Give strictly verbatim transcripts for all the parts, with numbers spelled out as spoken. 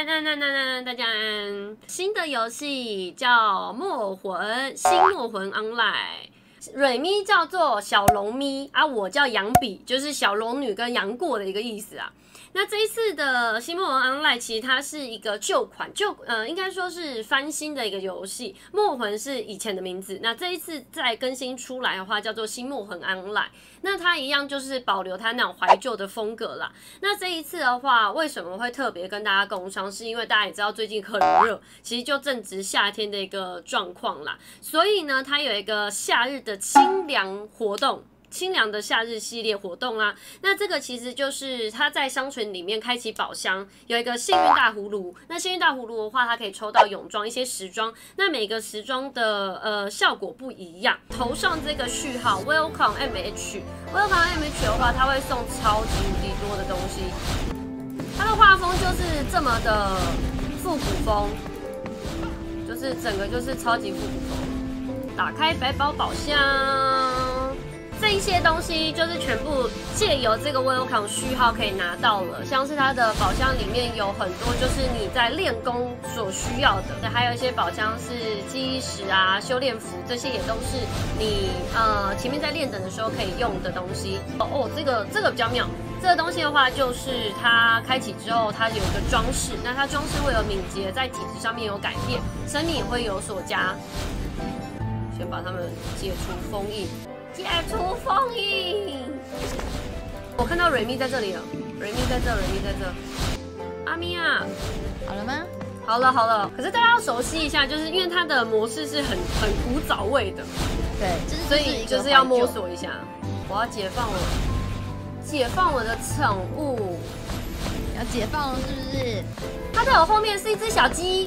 安安安安安，大家安。新的游戏叫《木偶魂》，新木偶魂 Online。蕊咪叫做小龙咪啊，我叫杨比，就是小龙女跟杨过的一个意思啊。那这一次的新木偶 Online 其实它是一个旧款，旧呃应该说是翻新的一个游戏。木偶魂是以前的名字，那这一次再更新出来的话，叫做新木偶魂 Online。那它一样就是保留它那种怀旧的风格啦。那这一次的话，为什么会特别跟大家工商？是因为大家也知道最近很热，其实就正值夏天的一个状况啦。所以呢，它有一个夏日的清凉活动。清凉的夏日系列活动啦，那这个其实就是它在商城里面开启宝箱，有一个幸运大葫芦。那幸运大葫芦的话，它可以抽到泳装、一些时装。那每个时装的呃效果不一样。头上这个序号 Welcome M H，Welcome M H 的话，它会送超级无敌多的东西。它的画风就是这么的复古风，就是整个就是超级复古风。打开百宝宝箱。这一些东西就是全部借由这个 Welcome 序号可以拿到了，像是它的宝箱里面有很多就是你在练功所需要的，还有一些宝箱是记忆石啊、修炼符，这些也都是你呃前面在练等的时候可以用的东西。哦哦，这个这个比较妙，这个东西的话就是它开启之后它有一个装饰，那它装饰会有敏捷，在体质上面有改变，生命也会有所加。先把它们解除封印。解除封印！我看到蕊咪在这里了，蕊咪在这，蕊咪在这。阿咪啊， 好了吗？ 好了好了。可是大家要熟悉一下，就是因为它的模式是很很古早味的， 对， 所以就是要摸索一下。我要解放我，解放我的宠物。 要解放了是不是？ 它在我后面是一只小鸡。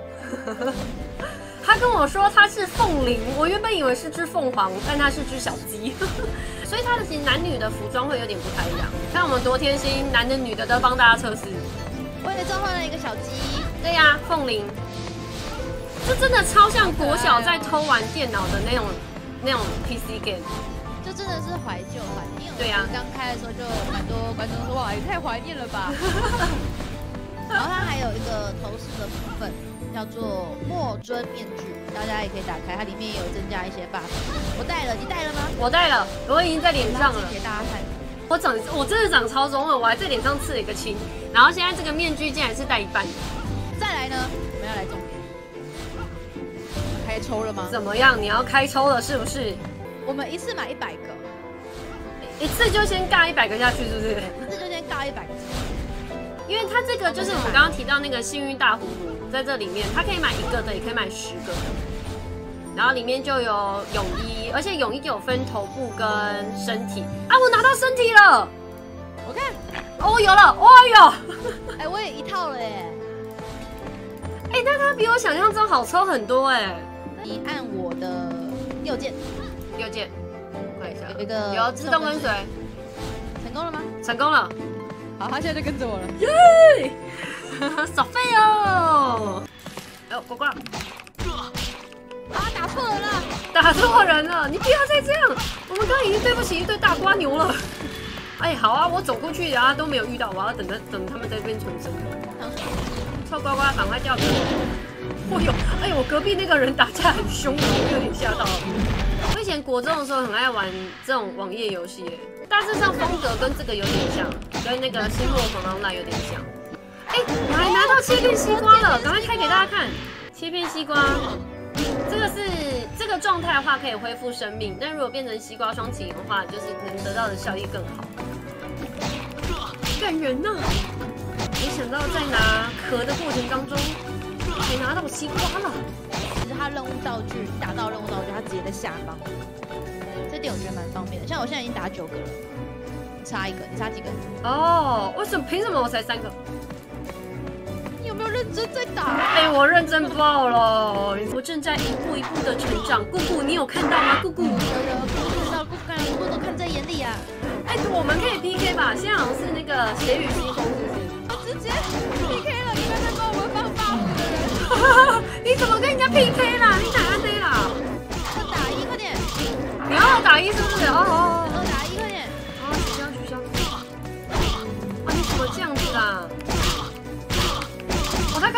他跟我说他是凤麟，我原本以为是只凤凰，但它是只小鸡，所以它的其实男女的服装会有点不太一样。看我们多贴心，男的女的都帮大家测试。 我也召唤了一个小鸡。 对呀、啊，凤麟，这真的超像国小在偷玩电脑的那种那种 P C game， 就真的是怀旧怀念。 对呀、啊， 刚开的时候就蛮多观众说哇，也太怀念了吧。然后它还有一个头饰的部分。叫做墨尊面具，大家也可以打开，它里面也有增加一些 buff。我戴了，你戴了吗？ 我戴了，我已经在脸上了。 给大家看， 我长，我真的长超中了，我还在脸上刺了一个青，然后现在这个面具竟然是戴一半的。 再来呢，我们要来重点，开抽了吗？ 怎么样？你要开抽了是不是？ 我们一次买一百个， 一次就先尬一百个下去，是不是？ 一次就先尬一百个。 因为它这个就是我们刚刚提到那个幸运大葫芦，在这里面它可以买一个的，也可以买十个的。然后里面就有泳衣，而且泳衣有分头部跟身体啊！我拿到身体了， 我看哦，有了，哦有， 哎，我也一套了耶！ 哎，但它比我想象中好抽很多哎。 你按我的右键， 右键，看一下， 有一个有自动跟随， 成功了吗？ 成功了。 好，他现在就跟着我了。 耶！少废哦！哎呦，呱呱！ 啊，打错人了！ 打错人了！你不要再这样！我们刚刚已经对不起一对大瓜牛了。哎，好啊，我走过去，然后都没有遇到，我要等着等他们在这边重生。臭呱呱，赶快叫给我！哦呦，哎呦，我隔壁那个人打架很凶，我有点吓到。我以前国中的时候很爱玩这种网页游戏。大致上风格跟这个有点像，跟那个《新木偶魂 Online》有点像。哎、欸，我还拿到切片西瓜了，赶快开给大家看。切片西瓜，这个是这个状态的话可以恢复生命，但如果变成西瓜双擎的话，就是能得到的效益更好。感人呐、啊！没想到在拿壳的过程当中，还拿到西瓜了。 其实它任务道具打到任务道具，它直接在下方。这点我觉得蛮方便的，像我现在已经打九个了，差一个，你差几个？ 哦，为什么？凭什么我才三个？ 你有没有认真在打？ 哎、欸，我认真爆了，我正在一步一步的成长。姑姑，你有看到吗？姑姑，有有，姑姑看到，姑姑看，姑姑都看在眼里啊。 哎、欸，我们可以 P K 吧？现在好像是那个血雨腥风，是不是？ 我直接 P K 了，你们在帮我们放大五的人。 你怎么跟人家 P K 啦？你打安内啦？ 要打一，快点！ 你要打一是不是？哦哦哦，打一，快点！ 哦，取消取消。啊，你怎么这样子啊？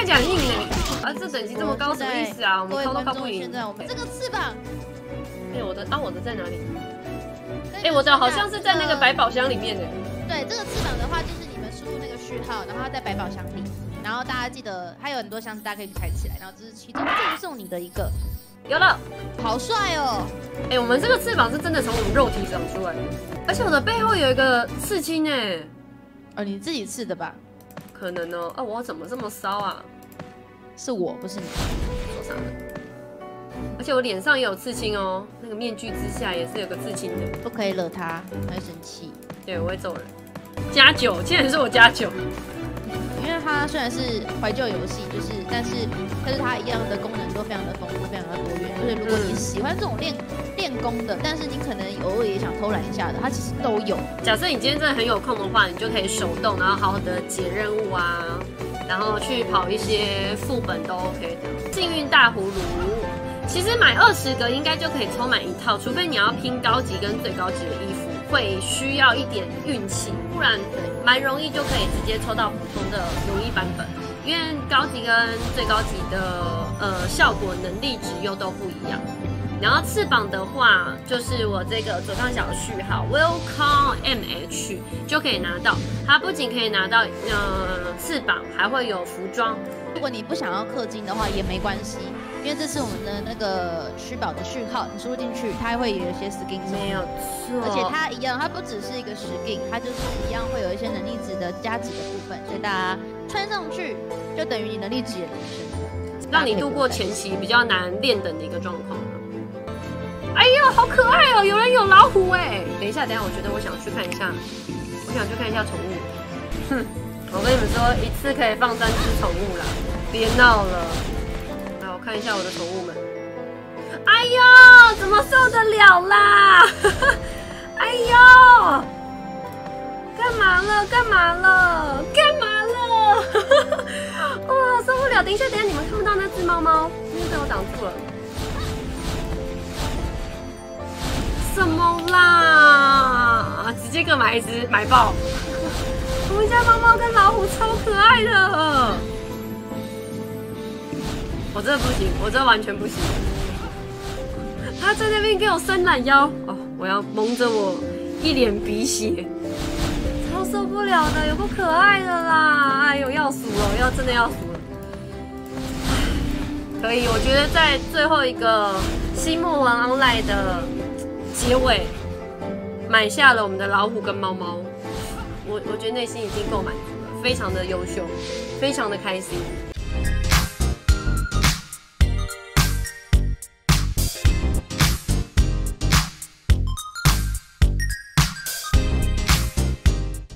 感应哎！啊，这等级这么高什么意思啊？我们靠都靠不赢。 现在我们这个翅膀， 哎，我的啊，我的在哪里？哎，我的好像是在那个百宝箱里面的。 对，这个翅膀的话，就是你们输入那个序号，然后它在百宝箱里，然后大家记得它有很多箱子，大家可以开起来，然后这是其中赠送你的一个。 有了， 好帅哦！ 哎，我们这个翅膀是真的从我们肉体长出来的，而且我的背后有一个刺青哎。 哦，你自己刺的吧？ 可能哦。啊，我怎么这么骚啊？ 是我，不是你。 受伤了。而且我脸上也有刺青哦，那个面具之下也是有个刺青的。 不可以惹他，他会生气。 对，我会揍人。加九，竟然是我加九。 因为它虽然是怀旧游戏，就是，但是，但是它一样的功能都非常的丰富，非常的多元。就是如果你喜欢这种练练功的，但是你可能偶尔也想偷懒一下的，它其实都有。 假设你今天真的很有空的话，你就可以手动，然后好好的解任务啊，然后去跑一些副本都 OK 的。幸运大葫芦，其实买二十个应该就可以抽满一套，除非你要拼高级跟最高级的衣服。会需要一点运气，不然蛮容易就可以直接抽到普通的容易版本，因为高级跟最高级的呃效果能力值又都不一样。然后翅膀的话，就是我这个左上角的序号 Welcome M H 就可以拿到，它不仅可以拿到呃翅膀，还会有服装。 如果你不想要氪金的话也没关系。因为这是我们的那个虚宝的序号，你输入进去，它会有一些 skin， 没有错， 而且它一样，它不只是一个 skin， 它就是一样会有一些能力值的加值的部分，所以大家穿上去就等于你能力值也提升， 让你度过前期比较难练等的一个状况。哎呦，好可爱哦！有人有老虎哎！等一下，等一下，我觉得我想去看一下，我想去看一下宠物。哼，我跟你们说，一次可以放三只宠物啦，别闹了。看一下我的宠物们，哎呦，怎么受得了啦？哎呦，干嘛了？干嘛了？干嘛了？哇，受不了！等一下，等一下，你们看不到那只猫猫，因为被我挡住了。什么啦？直接各买一只，买爆！我们家猫猫跟老虎超可爱的。我真的不行，我真的完全不行。他在那边给我伸懒腰，哦，我要蒙着我一脸鼻血，超受不了的，有够可爱的啦！哎呦，要死了，要真的要死了。可以，我觉得在最后一个新魔王 Online 的结尾，买下了我们的老虎跟猫猫，我我觉得内心已经够满足了，非常的优秀，非常的开心。